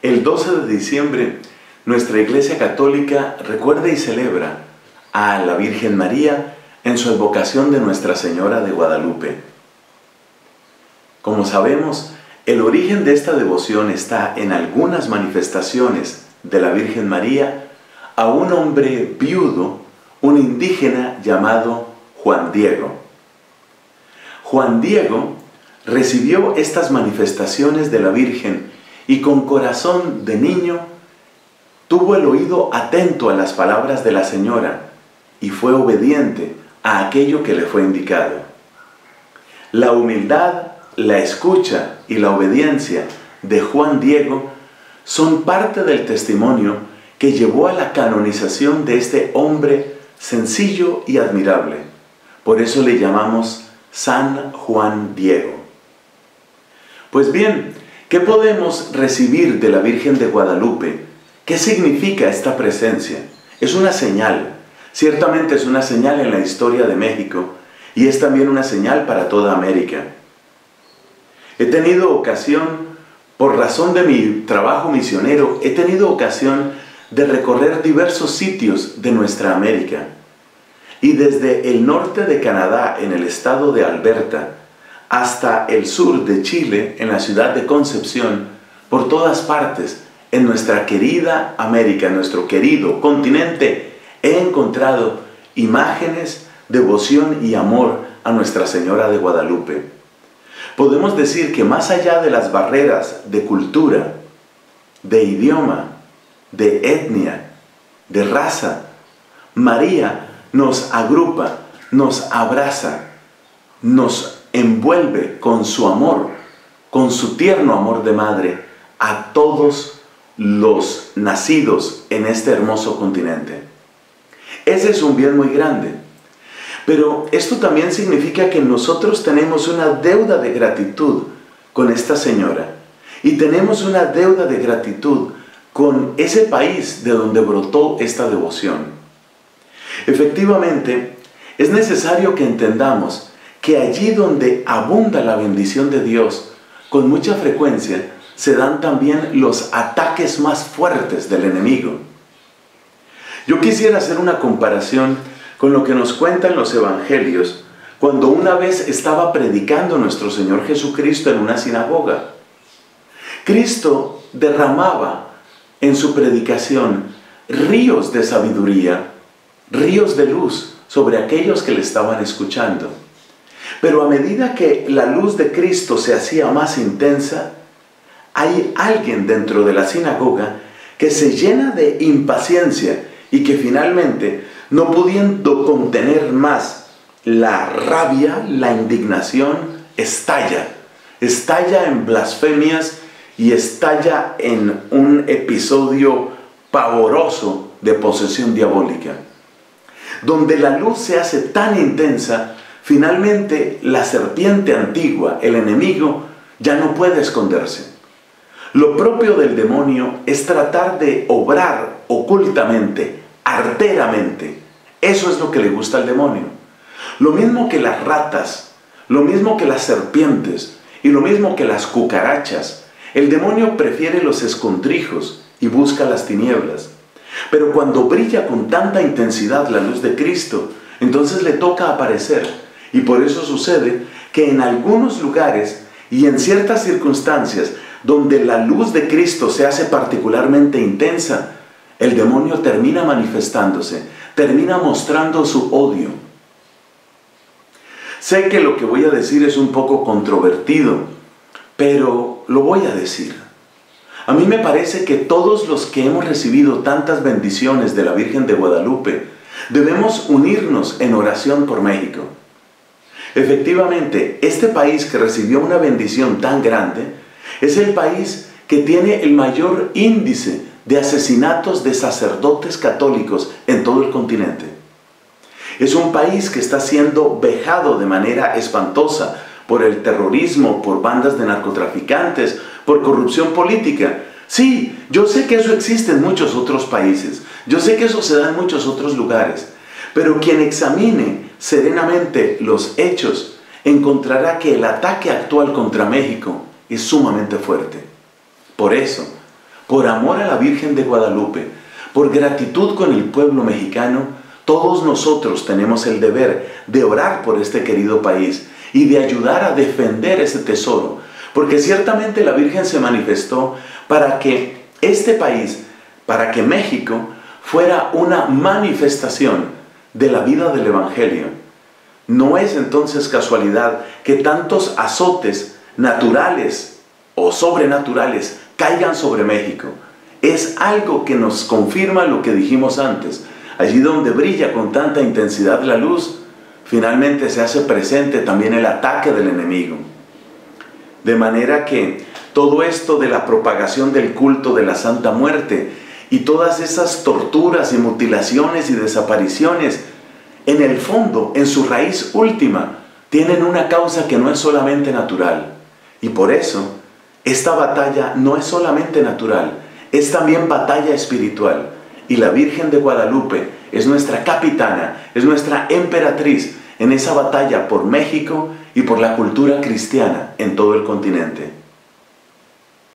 El 12 de diciembre, nuestra Iglesia Católica recuerda y celebra a la Virgen María en su advocación de Nuestra Señora de Guadalupe. Como sabemos, el origen de esta devoción está en algunas manifestaciones de la Virgen María a un hombre viudo, un indígena llamado Juan Diego. Juan Diego recibió estas manifestaciones de la Virgen y con corazón de niño tuvo el oído atento a las palabras de la Señora y fue obediente a aquello que le fue indicado. La humildad, la escucha y la obediencia de Juan Diego son parte del testimonio que llevó a la canonización de este hombre sencillo y admirable. Por eso le llamamos San Juan Diego. Pues bien, ¿qué podemos recibir de la Virgen de Guadalupe? ¿Qué significa esta presencia? Es una señal. Ciertamente es una señal en la historia de México y es también una señal para toda América. He tenido ocasión, por razón de mi trabajo misionero, he tenido ocasión de recorrer diversos sitios de nuestra América. Y desde el norte de Canadá, en el estado de Alberta, hasta el sur de Chile, en la ciudad de Concepción, por todas partes, en nuestra querida América, en nuestro querido continente, he encontrado imágenes, devoción y amor a Nuestra Señora de Guadalupe. Podemos decir que más allá de las barreras de cultura, de idioma, de etnia, de raza, María nos agrupa, nos abraza, nos envuelve con su amor, con su tierno amor de madre a todos los nacidos en este hermoso continente. Ese es un bien muy grande. Pero esto también significa que nosotros tenemos una deuda de gratitud con esta señora y tenemos una deuda de gratitud con ese país de donde brotó esta devoción. Efectivamente, es necesario que entendamos que allí donde abunda la bendición de Dios, con mucha frecuencia se dan también los ataques más fuertes del enemigo. Yo quisiera hacer una comparación con lo que nos cuentan los evangelios cuando una vez estaba predicando nuestro Señor Jesucristo en una sinagoga. Cristo derramaba en su predicación ríos de sabiduría, ríos de luz sobre aquellos que le estaban escuchando. Pero a medida que la luz de Cristo se hacía más intensa, hay alguien dentro de la sinagoga que se llena de impaciencia y que finalmente, no pudiendo contener más la rabia, la indignación, estalla en blasfemias y estalla en un episodio pavoroso de posesión diabólica. Donde la luz se hace tan intensa, finalmente la serpiente antigua, el enemigo, ya no puede esconderse. Lo propio del demonio es tratar de obrar ocultamente, arteramente. Eso es lo que le gusta al demonio. Lo mismo que las ratas, lo mismo que las serpientes y lo mismo que las cucarachas. El demonio prefiere los escondrijos y busca las tinieblas. Pero cuando brilla con tanta intensidad la luz de Cristo, entonces le toca aparecer. Y por eso sucede que en algunos lugares y en ciertas circunstancias donde la luz de Cristo se hace particularmente intensa, el demonio termina manifestándose, termina mostrando su odio. Sé que lo que voy a decir es un poco controvertido, pero lo voy a decir. A mí me parece que todos los que hemos recibido tantas bendiciones de la Virgen de Guadalupe, debemos unirnos en oración por México. Efectivamente, este país que recibió una bendición tan grande, es el país que tiene el mayor índice de asesinatos de sacerdotes católicos en todo el continente. Es un país que está siendo vejado de manera espantosa por el terrorismo, por bandas de narcotraficantes, por corrupción política. Sí, yo sé que eso existe en muchos otros países, yo sé que eso se da en muchos otros lugares, pero quien examine serenamente los hechos encontrará que el ataque actual contra México es sumamente fuerte. Por eso, por amor a la Virgen de Guadalupe, por gratitud con el pueblo mexicano, todos nosotros tenemos el deber de orar por este querido país y de ayudar a defender ese tesoro, porque ciertamente la Virgen se manifestó para que este país, para que México fuera una manifestación de la vida del Evangelio. No es entonces casualidad que tantos azotes naturales o sobrenaturales caigan sobre México. Es algo que nos confirma lo que dijimos antes. Allí donde brilla con tanta intensidad la luz, finalmente se hace presente también el ataque del enemigo. De manera que todo esto de la propagación del culto de la Santa Muerte y todas esas torturas y mutilaciones y desapariciones, en el fondo, en su raíz última, tienen una causa que no es solamente natural. Y por eso, esta batalla no es solamente natural, es también batalla espiritual. Y la Virgen de Guadalupe es nuestra capitana, es nuestra emperatriz en esa batalla por México y por la cultura cristiana en todo el continente.